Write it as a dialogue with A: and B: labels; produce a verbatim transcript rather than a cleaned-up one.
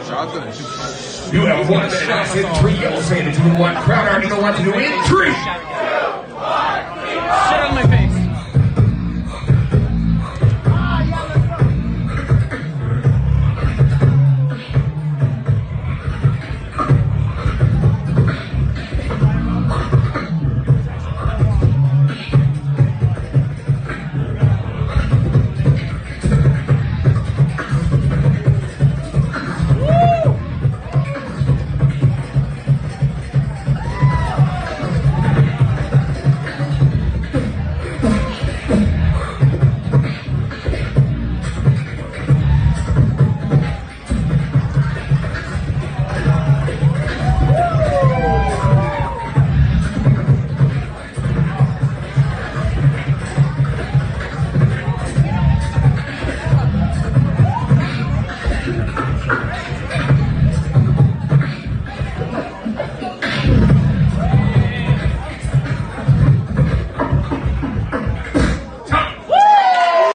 A: You have one minute. I said three. Y'all saying that you want crowd already know what to do in three.